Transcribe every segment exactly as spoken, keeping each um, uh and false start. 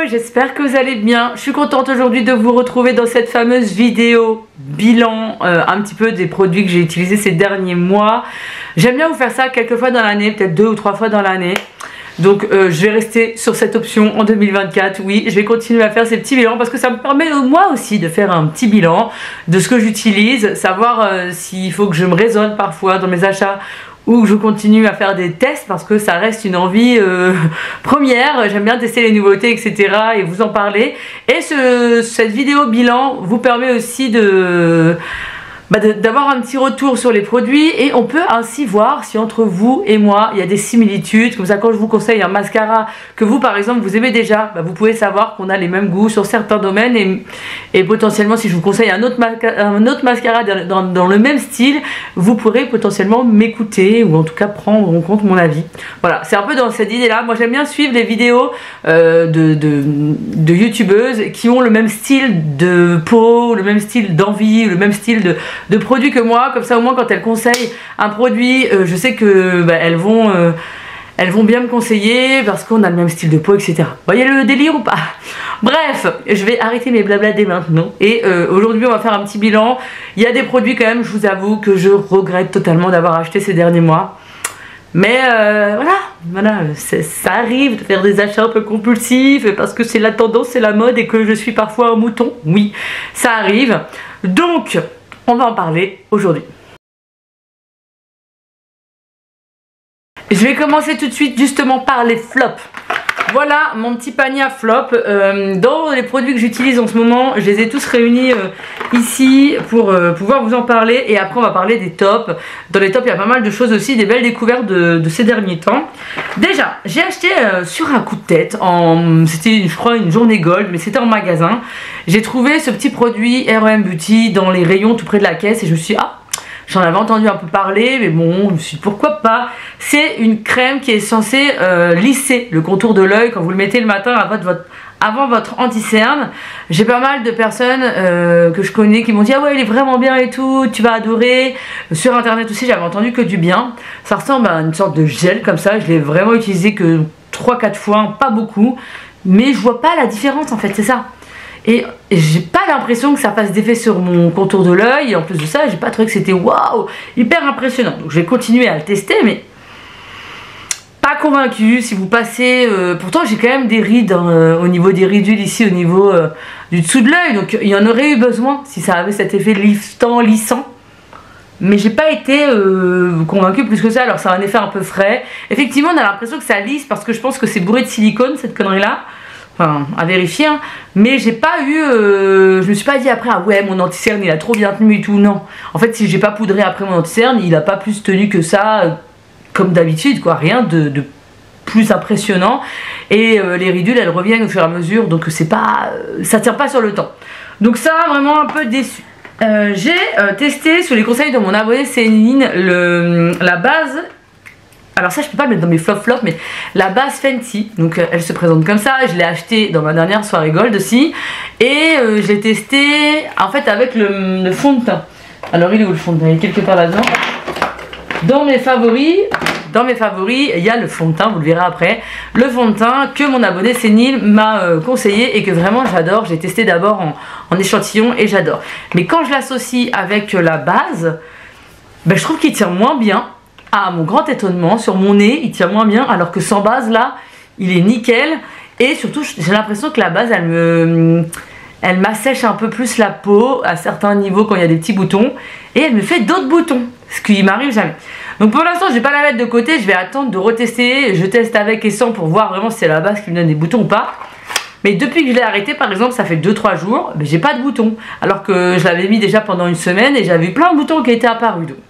j'espère que vous allez bien. Je suis contente aujourd'hui de vous retrouver dans cette fameuse vidéo bilan euh, un petit peu des produits que j'ai utilisés ces derniers mois. J'aime bien vous faire ça quelques fois dans l'année, peut-être deux ou trois fois dans l'année. Donc euh, je vais rester sur cette option en deux mille vingt-quatre. Oui, je vais continuer à faire ces petits bilans parce que ça me permet moi aussi de faire un petit bilan de ce que j'utilise, savoir euh, s'il faut que je me raisonne parfois dans mes achats ou que je continue à faire des tests parce que ça reste une envie euh, première. J'aime bien tester les nouveautés, et cetera et vous en parler. Et ce, cette vidéo bilan vous permet aussi de... Bah d'avoir un petit retour sur les produits et on peut ainsi voir si entre vous et moi il y a des similitudes. Comme ça, quand je vous conseille un mascara que vous par exemple vous aimez déjà, bah vous pouvez savoir qu'on a les mêmes goûts sur certains domaines et, et potentiellement si je vous conseille un autre, un autre mascara dans, dans le même style, vous pourrez potentiellement m'écouter ou en tout cas prendre en compte mon avis. Voilà, c'est un peu dans cette idée là. Moi j'aime bien suivre les vidéos euh, de, de, de youtubeuses qui ont le même style de peau, le même style d'envie, le même style de de produits que moi, comme ça au moins quand elles conseillent un produit, euh, je sais que bah, elles vont euh, elles vont bien me conseiller parce qu'on a le même style de peau, et cetera. Vous voyez le délire ou pas? Bref, je vais arrêter mes blabla dès maintenant et euh, aujourd'hui on va faire un petit bilan. Il y a des produits quand même, je vous avoue que je regrette totalement d'avoir acheté ces derniers mois. Mais euh, voilà, voilà, ça arrive de faire des achats un peu compulsifs parce que c'est la tendance, c'est la mode et que je suis parfois un mouton. Oui, ça arrive. Donc on va en parler aujourd'hui. Je vais commencer tout de suite justement par les flops. Voilà mon petit panier à flop. Euh, dans les produits que j'utilise en ce moment, je les ai tous réunis euh, ici pour euh, pouvoir vous en parler. Et après on va parler des tops. Dans les tops il y a pas mal de choses aussi, des belles découvertes de, de ces derniers temps. Déjà j'ai acheté euh, sur un coup de tête, en c'était je crois une journée gold, mais c'était en magasin. J'ai trouvé ce petit produit R E M Beauty dans les rayons tout près de la caisse et je me suis dit, ah, j'en avais entendu un peu parler, mais bon, je me suis dit pourquoi pas. C'est une crème qui est censée euh, lisser le contour de l'œil quand vous le mettez le matin avant votre, avant votre anti-cerne. J'ai pas mal de personnes euh, que je connais qui m'ont dit ah ouais il est vraiment bien et tout, tu vas adorer. Sur internet aussi j'avais entendu que du bien. Ça ressemble à une sorte de gel comme ça, je l'ai vraiment utilisé que trois quatre fois, pas beaucoup. Mais je vois pas la différence en fait, c'est ça. Et j'ai pas l'impression que ça fasse d'effet sur mon contour de l'œil. Et en plus de ça, j'ai pas trouvé que c'était waouh, hyper impressionnant. Donc je vais continuer à le tester, mais pas convaincu. Si vous passez, euh, pourtant j'ai quand même des rides hein, euh, au niveau des ridules ici, au niveau euh, du dessous de l'œil. Donc il y en aurait eu besoin si ça avait cet effet liftant, lissant. Mais j'ai pas été euh, convaincue plus que ça. Alors ça a un effet un peu frais. Effectivement, on a l'impression que ça lisse parce que je pense que c'est bourré de silicone cette connerie là. Enfin, à vérifier, hein. Mais j'ai pas eu, euh, je me suis pas dit après, ah ouais, mon anti-cerne il a trop bien tenu et tout, non. En fait, si j'ai pas poudré après mon anti-cerne, il a pas plus tenu que ça, euh, comme d'habitude, quoi, rien de, de plus impressionnant. Et euh, les ridules, elles reviennent au fur et à mesure, donc c'est pas, euh, ça tient pas sur le temps. Donc ça, vraiment un peu déçu. Euh, j'ai euh, testé, sous les conseils de mon abonné Céline, le, la base. Alors ça je peux pas le mettre dans mes flop flop, mais la base Fenty, donc euh, elle se présente comme ça. Je l'ai acheté dans ma dernière soirée gold aussi. Et euh, je l'ai testé en fait avec le, le fond de teint. Alors il est où le fond de teint? Il est quelque part là-dedans. Dans mes favoris, dans mes favoris, il y a le fond de teint, vous le verrez après. Le fond de teint que mon abonné Céline m'a euh, conseillé et que vraiment j'adore. J'ai testé d'abord en, en échantillon et j'adore. Mais quand je l'associe avec la base, ben, je trouve qu'il tient moins bien. À mon grand étonnement, sur mon nez il tient moins bien, alors que sans base là il est nickel. Et surtout j'ai l'impression que la base elle me elle m'assèche un peu plus la peau à certains niveaux quand il y a des petits boutons, et elle me fait d'autres boutons, ce qui m'arrive jamais. Donc pour l'instant je vais pas la mettre de côté, je vais attendre de retester. Je teste avec et sans pour voir vraiment si c'est la base qui me donne des boutons ou pas. Mais depuis que je l'ai arrêté par exemple, ça fait deux trois jours, mais j'ai pas de boutons, alors que je l'avais mis déjà pendant une semaine et j'avais plein de boutons qui étaient apparus. Donc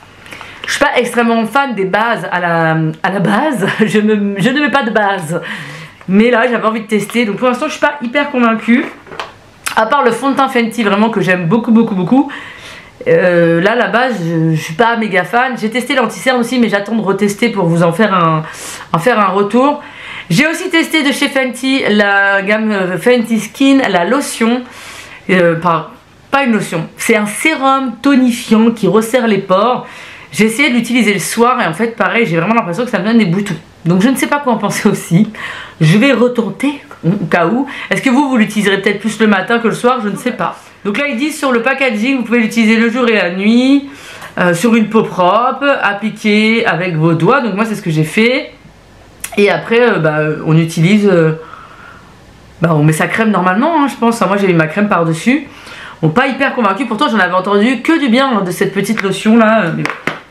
je suis pas extrêmement fan des bases à la, à la base, je, me, je ne mets pas de base. Mais là j'avais envie de tester, donc pour l'instant je suis pas hyper convaincue. À part le fond de teint Fenty vraiment que j'aime beaucoup beaucoup beaucoup. Euh, là la base je, je suis pas méga fan. J'ai testé l'anti-cerne aussi, mais j'attends de retester pour vous en faire un, en faire un retour. J'ai aussi testé de chez Fenty la gamme Fenty Skin, la lotion. Euh, pas, pas une lotion, c'est un sérum tonifiant qui resserre les pores. J'ai essayé de l'utiliser le soir et en fait pareil j'ai vraiment l'impression que ça me donne des boutons. Donc je ne sais pas quoi en penser aussi. Je vais retenter au cas où. Est-ce que vous, vous l'utiliserez peut-être plus le matin que le soir? Je ne sais pas. Donc là ils disent sur le packaging, vous pouvez l'utiliser le jour et la nuit, euh, sur une peau propre, appliquer avec vos doigts. Donc moi c'est ce que j'ai fait. Et après euh, bah, on utilise, euh, bah, on met sa crème normalement hein, je pense. Moi j'ai mis ma crème par dessus. Bon, pas hyper convaincu, pourtant j'en avais entendu que du bien hein, de cette petite lotion là. Mais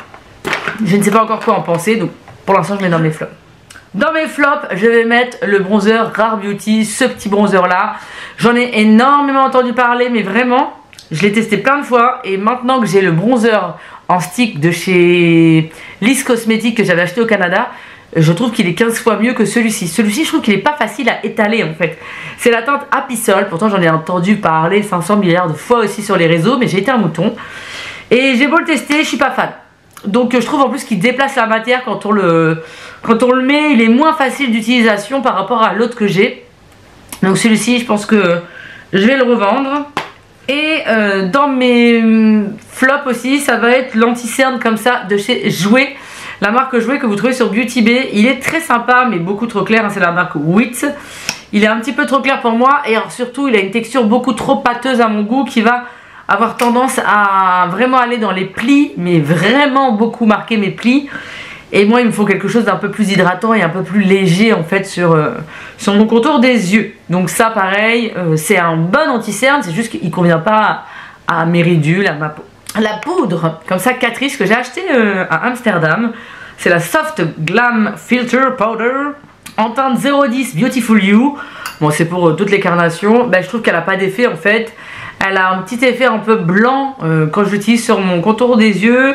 je ne sais pas encore quoi en penser, donc pour l'instant je mets dans mes flops. Dans mes flops, je vais mettre le bronzer Rare Beauty, ce petit bronzer là. J'en ai énormément entendu parler, mais vraiment, je l'ai testé plein de fois. Et maintenant que j'ai le bronzer en stick de chez Liss Cosmetics que j'avais acheté au Canada, je trouve qu'il est quinze fois mieux que celui-ci. Celui-ci, je trouve qu'il est pas facile à étaler en fait. C'est la teinte Happy Sol, pourtant j'en ai entendu parler cinq cents milliards de fois aussi sur les réseaux, mais j'ai été un mouton. Et j'ai beau le tester, je suis pas fan. Donc je trouve en plus qu'il déplace la matière quand on le, quand on le met, il est moins facile d'utilisation par rapport à l'autre que j'ai. Donc celui-ci je pense que je vais le revendre. Et euh, dans mes flops aussi ça va être l'anti-cerne comme ça de chez Jouer. La marque Jouer que vous trouvez sur Beauty Bay. Il est très sympa mais beaucoup trop clair, hein, c'est la marque Wit. Il est un petit peu trop clair pour moi et alors, surtout il a une texture beaucoup trop pâteuse à mon goût qui va avoir tendance à vraiment aller dans les plis, mais vraiment beaucoup marquer mes plis. Et moi il me faut quelque chose d'un peu plus hydratant et un peu plus léger en fait sur, euh, sur mon contour des yeux. Donc ça pareil, euh, c'est un bon anti-cerne, c'est juste qu'il ne convient pas à, à mes ridules, à ma peau. La poudre, comme ça Catrice que j'ai acheté euh, à Amsterdam, c'est la Soft Glam Filter Powder en teinte zéro dix Beautiful You. Bon c'est pour euh, toutes les carnations, ben, je trouve qu'elle n'a pas d'effet en fait. Elle a un petit effet un peu blanc euh, quand je l'utilise sur mon contour des yeux.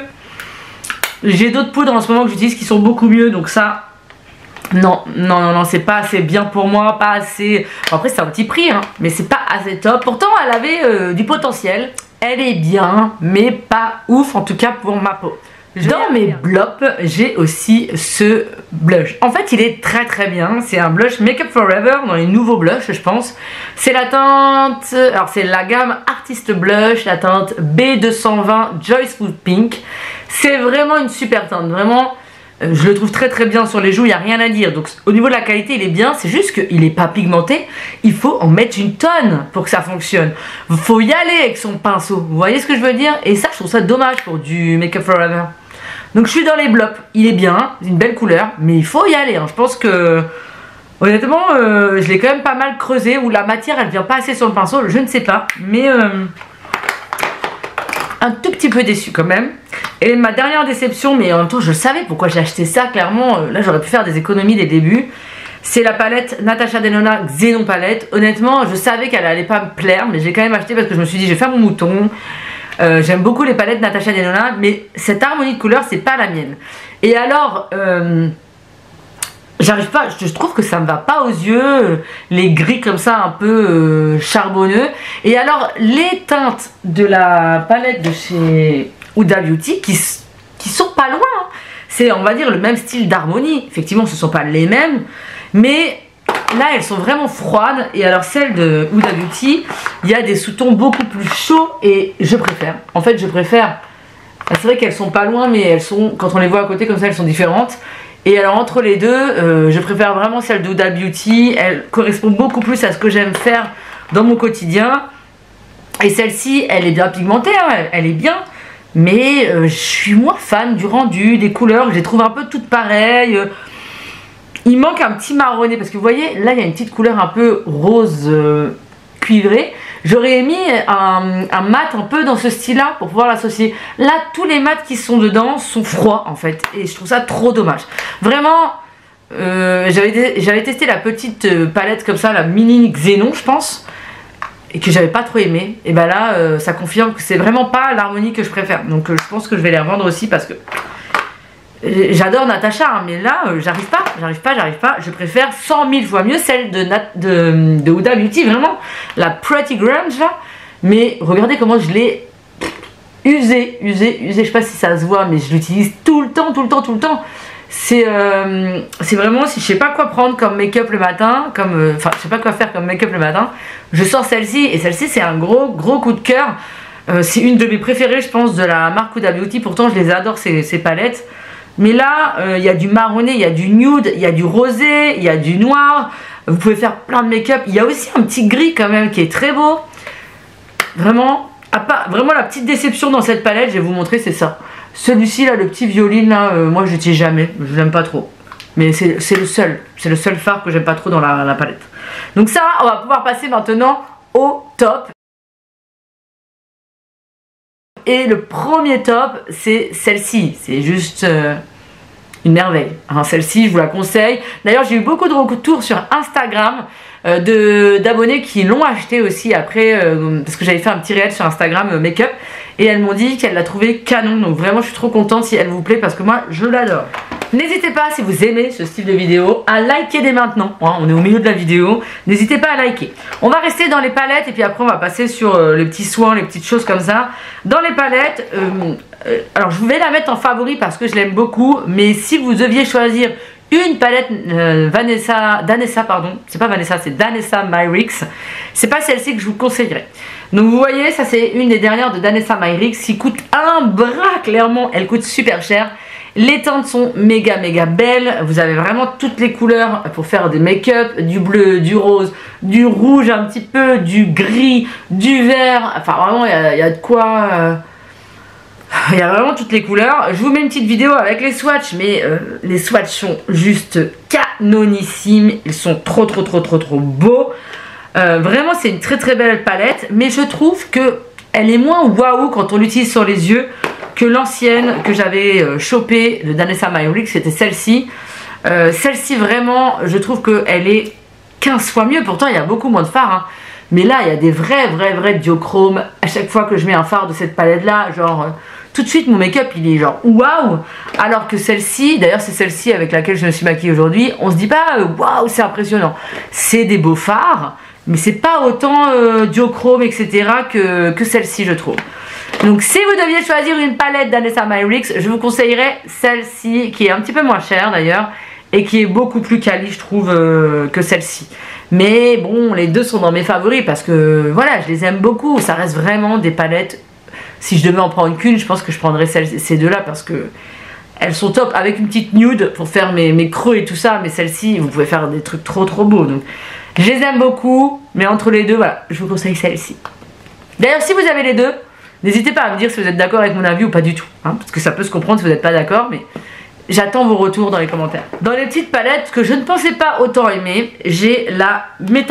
J'ai d'autres poudres en ce moment que j'utilise qui sont beaucoup mieux. Donc ça, non, non, non, non, c'est pas assez bien pour moi. Pas assez... Bon, après c'est un petit prix, hein, mais c'est pas assez top. Pourtant elle avait euh, du potentiel. Elle est bien, mais pas ouf en tout cas pour ma peau. Dans mes blops, j'ai aussi ce blush. En fait, il est très très bien. C'est un blush Make Up For Ever dans les nouveaux blushs, je pense. C'est la teinte... Alors, c'est la gamme Artist Blush, la teinte B deux cent vingt Joyful Pink. C'est vraiment une super teinte. Vraiment, euh, je le trouve très très bien sur les joues. Il n'y a rien à dire. Donc, au niveau de la qualité, il est bien. C'est juste qu'il n'est pas pigmenté. Il faut en mettre une tonne pour que ça fonctionne. Il faut y aller avec son pinceau. Vous voyez ce que je veux dire? Et ça, je trouve ça dommage pour du Make Up For Ever. Donc je suis dans les blops, il est bien, une belle couleur, mais il faut y aller, hein. Je pense que honnêtement euh, je l'ai quand même pas mal creusé, ou la matière elle vient pas assez sur le pinceau, je ne sais pas, mais euh, un tout petit peu déçu quand même. Et ma dernière déception, mais en même temps je savais pourquoi j'ai acheté ça, clairement, euh, là j'aurais pu faire des économies dès le début. C'est la palette Natasha Denona Xenon Palette. Honnêtement je savais qu'elle allait pas me plaire, mais j'ai quand même acheté parce que je me suis dit je vais faire mon mouton. Euh, J'aime beaucoup les palettes Natasha Denona, mais cette harmonie de couleurs c'est pas la mienne. Et alors euh, j'arrive pas, je trouve que ça me va pas aux yeux, les gris comme ça un peu euh, charbonneux. Et alors les teintes de la palette de chez Huda Beauty qui, qui sont pas loin, hein. C'est on va dire le même style d'harmonie. Effectivement ce sont pas les mêmes, mais là elles sont vraiment froides. Et alors celle de Huda Beauty, il y a des sous-tons beaucoup plus chauds et je préfère. En fait je préfère. C'est vrai qu'elles sont pas loin, mais elles sont, quand on les voit à côté comme ça, elles sont différentes. Et alors entre les deux, euh, je préfère vraiment celle de Huda Beauty. Elle correspond beaucoup plus à ce que j'aime faire dans mon quotidien. Et celle-ci, elle est bien pigmentée, hein, elle, elle est bien. Mais euh, je suis moins fan du rendu, des couleurs, je les trouve un peu toutes pareilles. Il manque un petit marronné parce que vous voyez, là il y a une petite couleur un peu rose euh, cuivré. J'aurais mis un, un mat un peu dans ce style là pour pouvoir l'associer. Là tous les mats qui sont dedans sont froids en fait et je trouve ça trop dommage. Vraiment euh, j'avais testé la petite euh, palette comme ça, la mini Xenon je pense, et que j'avais pas trop aimé. Et bah là euh, ça confirme que c'est vraiment pas l'harmonie que je préfère. Donc euh, je pense que je vais les revendre aussi parce que j'adore Natasha, hein, mais là euh, j'arrive pas, j'arrive pas, j'arrive pas. Je préfère cent mille fois mieux celle de, Nat de, de Huda Beauty, vraiment, la Pretty Grunge là. Mais regardez comment je l'ai usé, usé, usé. Je sais pas si ça se voit, mais je l'utilise tout le temps, tout le temps, tout le temps. C'est euh, c'est vraiment, si je sais pas quoi prendre comme make-up le matin, comme, enfin, euh, je sais pas quoi faire comme make-up le matin, je sors celle-ci, et celle-ci c'est un gros, gros coup de cœur. Euh, c'est une de mes préférées, je pense, de la marque Huda Beauty. Pourtant, je les adore, ces, ces palettes. Mais là, il euh, y a du marronné, il y a du nude, il y a du rosé, il y a du noir. Vous pouvez faire plein de make-up. Il y a aussi un petit gris quand même qui est très beau. Vraiment, à part, vraiment la petite déception dans cette palette, je vais vous montrer, c'est ça. Celui-ci, là, le petit violine, là, euh, moi, je l'utilise jamais. Je l'aime pas trop. Mais c'est le seul. C'est le seul fard que j'aime pas trop dans la, la palette. Donc ça, on va pouvoir passer maintenant au top. Et le premier top, c'est celle-ci. C'est juste euh, une merveille. Hein, celle-ci, je vous la conseille. D'ailleurs, j'ai eu beaucoup de retours sur Instagram euh, d'abonnés qui l'ont acheté aussi après. Euh, parce que j'avais fait un petit réel sur Instagram euh, make-up. Et elles m'ont dit qu'elles l'a trouvé canon. Donc vraiment, je suis trop contente si elle vous plaît parce que moi, je l'adore. N'hésitez pas, si vous aimez ce style de vidéo, à liker dès maintenant. Hein, on est au milieu de la vidéo. N'hésitez pas à liker. On va rester dans les palettes et puis après on va passer sur euh, les petits soins, les petites choses comme ça. Dans les palettes, euh, euh, alors je vais la mettre en favori parce que je l'aime beaucoup. Mais si vous deviez choisir une palette euh, Vanessa, Danessa, pardon, c'est pas Vanessa, c'est Danessa Myrix. C'est pas celle-ci que je vous conseillerais. Donc vous voyez, ça c'est une des dernières de Danessa Myrix qui coûte un bras, clairement. Elle coûte super cher. Les teintes sont méga méga belles, vous avez vraiment toutes les couleurs pour faire des make-up, du bleu, du rose, du rouge un petit peu, du gris, du vert, enfin vraiment il y, y a de quoi, euh... il y a vraiment toutes les couleurs. Je vous mets une petite vidéo avec les swatchs, mais euh, les swatchs sont juste canonissimes, ils sont trop trop trop trop trop beaux. Euh, vraiment c'est une très très belle palette, mais je trouve que elle est moins waouh quand on l'utilise sur les yeux que l'ancienne que j'avais euh, chopée de Danessa Myrix, c'était celle-ci. Euh, celle-ci vraiment, je trouve qu'elle est quinze fois mieux. Pourtant il y a beaucoup moins de fards, hein. Mais là il y a des vrais vrais vrais diochromes. À chaque fois que je mets un fard de cette palette là, genre euh, tout de suite mon make-up il est genre waouh. Alors que celle-ci, d'ailleurs c'est celle-ci avec laquelle je me suis maquillée aujourd'hui, on se dit pas euh, waouh c'est impressionnant. C'est des beaux fards, mais c'est pas autant euh, diochrome etc que, que celle-ci je trouve. Donc si vous deviez choisir une palette Danessa Myrix, je vous conseillerais celle-ci qui est un petit peu moins chère d'ailleurs et qui est beaucoup plus quali je trouve euh, que celle-ci. Mais bon, les deux sont dans mes favoris parce que voilà, je les aime beaucoup. Ça reste vraiment des palettes. Si je devais en prendre qu'une, je pense que je prendrais celle, ces deux-là parce que elles sont top avec une petite nude pour faire mes, mes creux et tout ça. Mais celle-ci, vous pouvez faire des trucs trop trop beaux. Donc je les aime beaucoup, mais entre les deux, voilà, je vous conseille celle-ci. D'ailleurs, si vous avez les deux, n'hésitez pas à me dire si vous êtes d'accord avec mon avis ou pas du tout, hein, parce que ça peut se comprendre si vous n'êtes pas d'accord, mais j'attends vos retours dans les commentaires. Dans les petites palettes que je ne pensais pas autant aimer, j'ai la,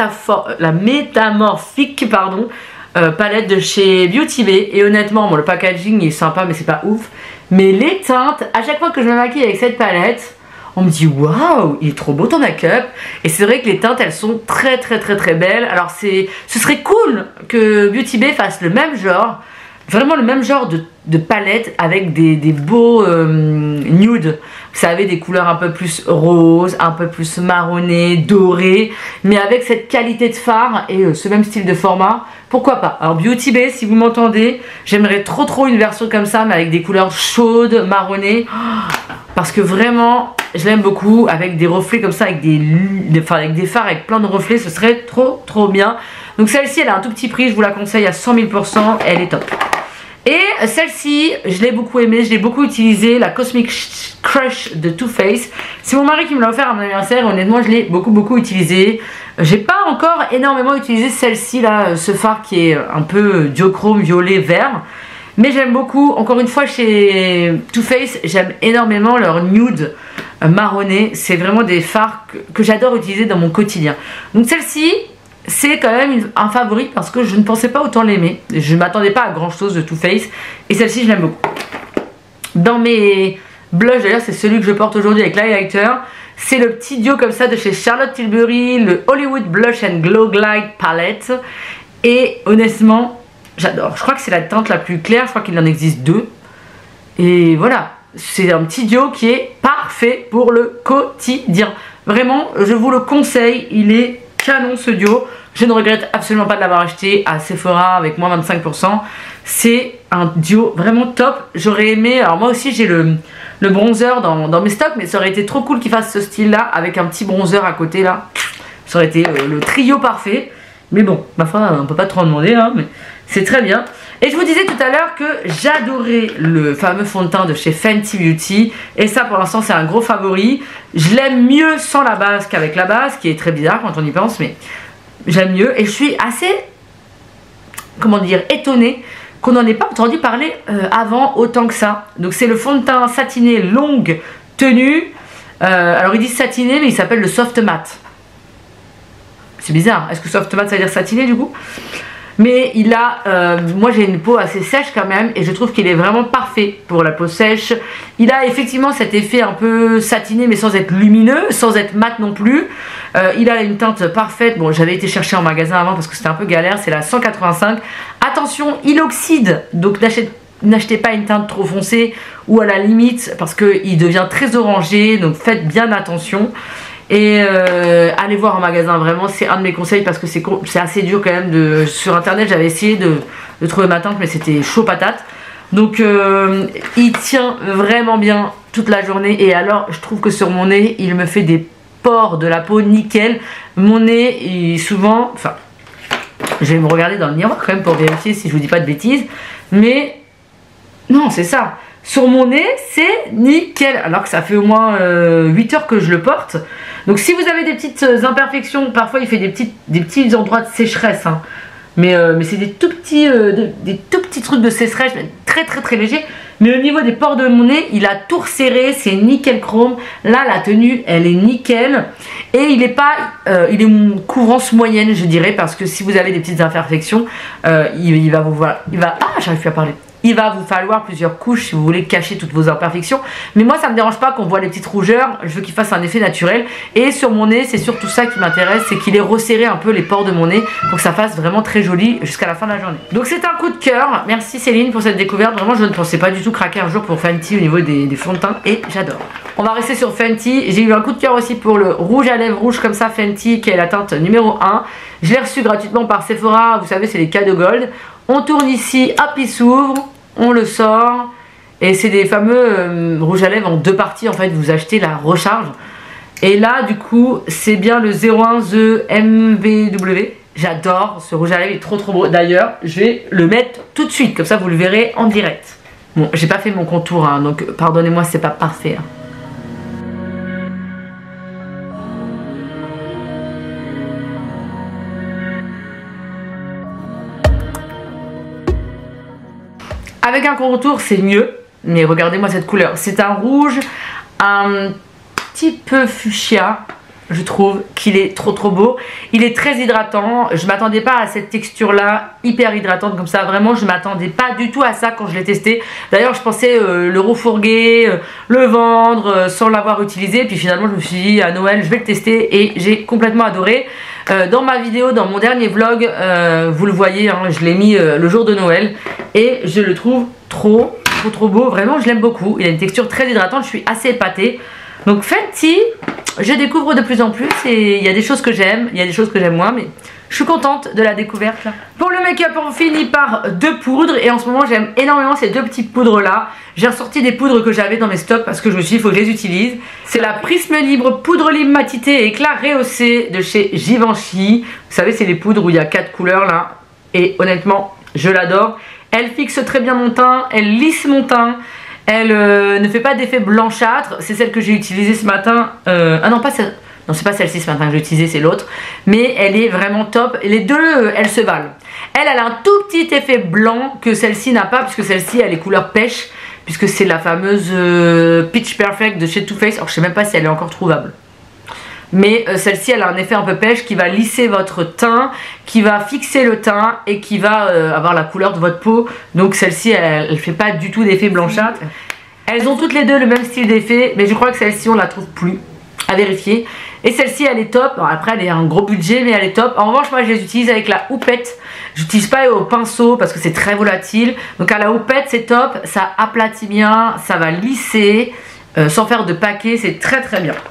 la métamorphique pardon, euh, palette de chez Beauty Bay. Et honnêtement, bon, le packaging est sympa, mais c'est pas ouf. Mais les teintes, à chaque fois que je me maquille avec cette palette, on me dit waouh, il est trop beau ton make-up. Et c'est vrai que les teintes elles sont très très très très belles. Alors c'est, ce serait cool que Beauty Bay fasse le même genre. Vraiment le même genre de, de palette avec des, des beaux euh, nudes. Vous savez, des couleurs un peu plus roses, un peu plus marronnées, dorées. Mais avec cette qualité de fard et euh, ce même style de format. Pourquoi pas? Alors Beauty Bay, si vous m'entendez, j'aimerais trop trop une version comme ça, mais avec des couleurs chaudes, marronnées. Parce que vraiment, je l'aime beaucoup. Avec des reflets comme ça, avec des, enfin, avec des fards, avec plein de reflets, ce serait trop trop bien. Donc celle-ci, elle a un tout petit prix, je vous la conseille à cent mille pour cent, elle est top. Et celle-ci, je l'ai beaucoup aimée, je l'ai beaucoup utilisée, la Cosmic Crush de Too Faced. C'est mon mari qui me l'a offert à mon anniversaire, honnêtement je l'ai beaucoup beaucoup utilisée. J'ai pas encore énormément utilisé celle-ci là, ce fard qui est un peu diochrome, violet, vert. Mais j'aime beaucoup, encore une fois chez Too Faced, j'aime énormément leur nude marronné. C'est vraiment des fards que, que j'adore utiliser dans mon quotidien. Donc celle-ci, c'est quand même une, un favori parce que je ne pensais pas autant l'aimer. Je ne m'attendais pas à grand chose de Too Faced. Et celle-ci, je l'aime beaucoup. Dans mes blushs, d'ailleurs, c'est celui que je porte aujourd'hui avec l'highlighter. C'est le petit duo comme ça de chez Charlotte Tilbury, le Hollywood Blush and Glow Glide Palette. Et honnêtement, j'adore. Je crois que c'est la teinte la plus claire. Je crois qu'il en existe deux. Et voilà. C'est un petit duo qui est parfait pour le quotidien. Vraiment, je vous le conseille. Il est canon ce duo, je ne regrette absolument pas de l'avoir acheté à Sephora avec moins vingt-cinq pour cent. C'est un duo vraiment top. J'aurais aimé, alors moi aussi j'ai le, le bronzer dans, dans mes stocks, mais ça aurait été trop cool qu'ils fassent ce style là avec un petit bronzer à côté là. Ça aurait été euh, le trio parfait. Mais bon, ma foi, on peut pas trop en demander, hein, mais c'est très bien. Et je vous disais tout à l'heure que j'adorais le fameux fond de teint de chez Fenty Beauty. Et ça pour l'instant c'est un gros favori. Je l'aime mieux sans la base qu'avec la base, qui est très bizarre quand on y pense, mais j'aime mieux. Et je suis assez, comment dire, étonnée qu'on n'en ait pas entendu parler euh, avant autant que ça. Donc c'est le fond de teint satiné longue tenue. Euh, alors ils disent satiné mais il s'appelle le soft matte. C'est bizarre, est-ce que soft matte ça veut dire satiné du coup? Mais il a, euh, moi j'ai une peau assez sèche quand même et je trouve qu'il est vraiment parfait pour la peau sèche. Il a effectivement cet effet un peu satiné mais sans être lumineux, sans être mat non plus. Euh, il a une teinte parfaite. Bon, j'avais été chercher en magasin avant parce que c'était un peu galère, c'est la cent quatre-vingt-cinq. Attention, il oxyde, donc n'achetez pas une teinte trop foncée ou à la limite parce qu'il devient très orangé, donc faites bien attention. Et euh, allez voir en magasin, vraiment c'est un de mes conseils parce que c'est assez dur quand même de... Sur internet j'avais essayé de, de trouver ma teinte mais c'était chaud patate. Donc euh, il tient vraiment bien toute la journée. Et alors je trouve que sur mon nez il me fait des pores de la peau nickel. Mon nez il, souvent, enfin je vais me regarder dans le miroir quand même pour vérifier si je vous dis pas de bêtises. Mais non c'est ça, sur mon nez c'est nickel alors que ça fait au moins euh, huit heures que je le porte. Donc si vous avez des petites imperfections, parfois il fait des, petites, des petits endroits de sécheresse, hein. mais, euh, mais c'est des tout petits euh, de, des tout petits trucs de sécheresse, très très très légers. Mais au niveau des pores de mon nez, il a tout resserré, c'est nickel chrome. Là la tenue elle est nickel et il est pas, euh, il est une couvrance moyenne je dirais, parce que si vous avez des petites imperfections, euh, il, il va vous voir, il va, ah j'arrive plus à parler. Il va vous falloir plusieurs couches si vous voulez cacher toutes vos imperfections. Mais moi ça me dérange pas qu'on voit les petites rougeurs. Je veux qu'il fasse un effet naturel. Et sur mon nez c'est surtout ça qui m'intéresse, c'est qu'il ait resserré un peu les pores de mon nez pour que ça fasse vraiment très joli jusqu'à la fin de la journée. Donc c'est un coup de cœur. Merci Céline pour cette découverte. Vraiment je ne pensais pas du tout craquer un jour pour Fenty au niveau des, des fonds de teint. Et j'adore. On va rester sur Fenty. J'ai eu un coup de cœur aussi pour le rouge à lèvres rouge comme ça Fenty, qui est la teinte numéro un. Je l'ai reçu gratuitement par Sephora. Vous savez c'est les cadeaux gold. On tourne ici, hop il s'ouvre. On le sort et c'est des fameux euh, rouges à lèvres en deux parties. En fait vous achetez la recharge et là du coup c'est bien le zéro un The M V W. J'adore ce rouge à lèvres, il est trop trop beau. D'ailleurs je vais le mettre tout de suite comme ça vous le verrez en direct. Bon j'ai pas fait mon contour hein, donc pardonnez-moi c'est pas parfait hein. Avec un contour c'est mieux, mais regardez-moi cette couleur. C'est un rouge un petit peu fuchsia, je trouve qu'il est trop trop beau. Il est très hydratant, je m'attendais pas à cette texture là, hyper hydratante comme ça. Vraiment je m'attendais pas du tout à ça quand je l'ai testé. D'ailleurs je pensais euh, le refourguer, euh, le vendre euh, sans l'avoir utilisé. Puis finalement je me suis dit à Noël je vais le tester et j'ai complètement adoré. Euh, dans ma vidéo, dans mon dernier vlog, euh, vous le voyez, hein, je l'ai mis euh, le jour de Noël et je le trouve trop, trop, trop beau. Vraiment, je l'aime beaucoup. Il a une texture très hydratante, je suis assez épatée. Donc Fenty, je découvre de plus en plus et il y a des choses que j'aime, il y a des choses que j'aime moins, mais je suis contente de la découverte là. Pour le make-up, on finit par deux poudres et en ce moment j'aime énormément ces deux petites poudres là. J'ai ressorti des poudres que j'avais dans mes stocks parce que je me suis dit il faut que je les utilise. C'est la Prisme Libre Poudre Lime Matité et Éclat Rehaussé de chez Givenchy. Vous savez c'est les poudres où il y a quatre couleurs là et honnêtement je l'adore. Elle fixe très bien mon teint, elle lisse mon teint. Elle euh, ne fait pas d'effet blanchâtre. C'est celle que j'ai utilisée ce matin. Euh, ah non, pas celle. Non, c'est pas celle-ci ce matin que j'ai utilisée, c'est l'autre. Mais elle est vraiment top. Les deux, euh, elles se valent. Elle, elle a un tout petit effet blanc que celle-ci n'a pas, puisque celle-ci, elle est couleur pêche, puisque c'est la fameuse euh, Pitch Perfect de chez Too Faced. Alors, je sais même pas si elle est encore trouvable. Mais euh, celle-ci, elle a un effet un peu pêche qui va lisser votre teint, qui va fixer le teint et qui va euh, avoir la couleur de votre peau. Donc celle-ci, elle ne fait pas du tout d'effet blanchâtre. Elles ont toutes les deux le même style d'effet, mais je crois que celle-ci, on la trouve plus. À vérifier. Et celle-ci, elle est top. Bon, après, elle est un gros budget, mais elle est top. En revanche, moi, je les utilise avec la houppette. J'utilise pas au pinceau parce que c'est très volatile. Donc à la houppette, c'est top. Ça aplatit bien, ça va lisser euh, sans faire de paquet. C'est très très bien.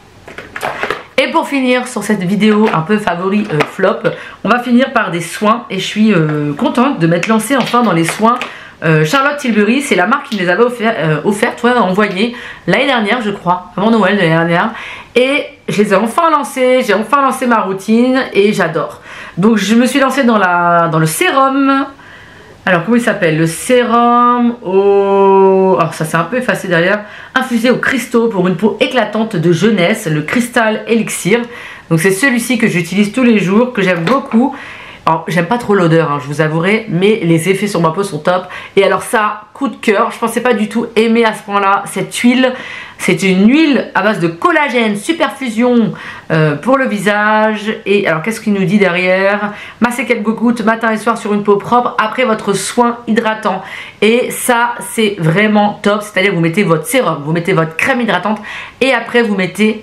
Et pour finir sur cette vidéo un peu favori euh, flop, on va finir par des soins et je suis euh, contente de m'être lancée enfin dans les soins euh, Charlotte Tilbury. C'est la marque qui me les avait offert, euh, offertes, ouais, envoyées l'année dernière je crois, avant Noël de l'année dernière. Et je les ai enfin lancées, j'ai enfin lancé ma routine et j'adore. Donc je me suis lancée dans, la, dans le sérum Alors comment il s'appelle? Le sérum au... Alors ça c'est un peu effacé derrière. Infusé au cristaux pour une peau éclatante de jeunesse, le Crystal Elixir. Donc c'est celui-ci que j'utilise tous les jours, que j'aime beaucoup. Alors j'aime pas trop l'odeur, hein, je vous avouerai, mais les effets sur ma peau sont top. Et alors ça, coup de cœur, je pensais pas du tout aimer à ce point-là cette huile. C'est une huile à base de collagène, superfusion euh, pour le visage. Et alors qu'est-ce qu'il nous dit derrière? Massez quelques gouttes matin et soir sur une peau propre après votre soin hydratant. Et ça c'est vraiment top, c'est-à-dire vous mettez votre sérum, vous mettez votre crème hydratante et après vous mettez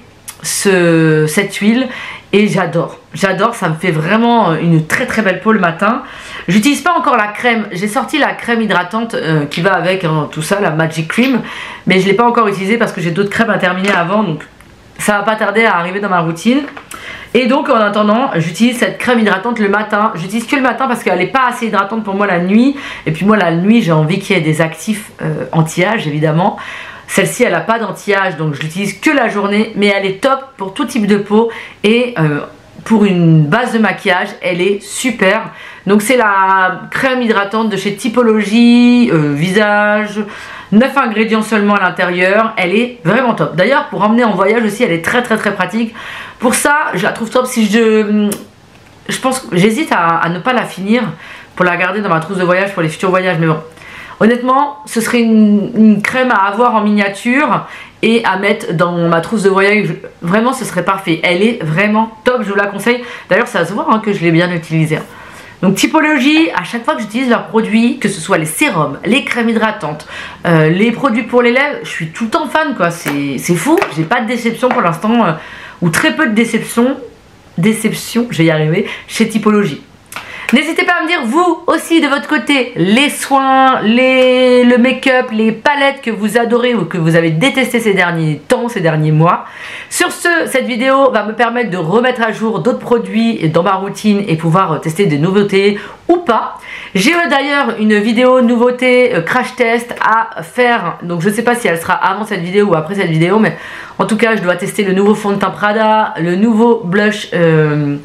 ce, cette huile. Et j'adore, j'adore, ça me fait vraiment une très très belle peau le matin. J'utilise pas encore la crème, j'ai sorti la crème hydratante euh, qui va avec hein, tout ça, la Magic Cream. Mais je l'ai pas encore utilisée parce que j'ai d'autres crèmes à terminer avant, donc ça va pas tarder à arriver dans ma routine. Et donc en attendant, j'utilise cette crème hydratante le matin. J'utilise que le matin parce qu'elle n'est pas assez hydratante pour moi la nuit. Et puis moi la nuit j'ai envie qu'il y ait des actifs euh, anti-âge évidemment. Celle-ci elle n'a pas d'anti-âge donc je l'utilise que la journée, mais elle est top pour tout type de peau et euh, pour une base de maquillage elle est super. Donc c'est la crème hydratante de chez Typologie, euh, visage, neuf ingrédients seulement à l'intérieur, elle est vraiment top. D'ailleurs pour emmener en voyage aussi elle est très très très pratique. Pour ça je la trouve top. Si je, je pense que j'hésite à, à ne pas la finir pour la garder dans ma trousse de voyage pour les futurs voyages, mais bon. Honnêtement, ce serait une, une crème à avoir en miniature et à mettre dans ma trousse de voyage. Vraiment, ce serait parfait. Elle est vraiment top, je vous la conseille. D'ailleurs, ça va se voir hein, que je l'ai bien utilisée. Donc, Typologie, à chaque fois que j'utilise leurs produits, que ce soit les sérums, les crèmes hydratantes, euh, les produits pour les lèvres, je suis tout le temps fan, quoi. C'est fou. J'ai pas de déception pour l'instant, euh, ou très peu de déception. Déception, je vais y arriver, chez Typologie. N'hésitez pas à me dire vous aussi de votre côté les soins, les, le make-up, les palettes que vous adorez ou que vous avez détesté ces derniers temps, ces derniers mois. Sur ce, cette vidéo va me permettre de remettre à jour d'autres produits dans ma routine et pouvoir tester des nouveautés ou pas. J'ai d'ailleurs une vidéo nouveauté euh, crash test à faire, donc je ne sais pas si elle sera avant cette vidéo ou après cette vidéo, mais en tout cas je dois tester le nouveau fond de teint Prada, le nouveau blush euh,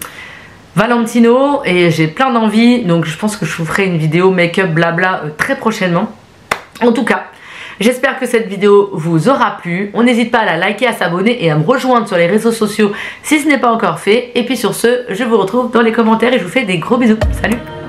Valentino et j'ai plein d'envie, donc je pense que je vous ferai une vidéo make-up blabla euh, très prochainement. En tout cas, j'espère que cette vidéo vous aura plu. On n'hésite pas à la liker, à s'abonner et à me rejoindre sur les réseaux sociaux si ce n'est pas encore fait. Et puis sur ce, je vous retrouve dans les commentaires et je vous fais des gros bisous. Salut!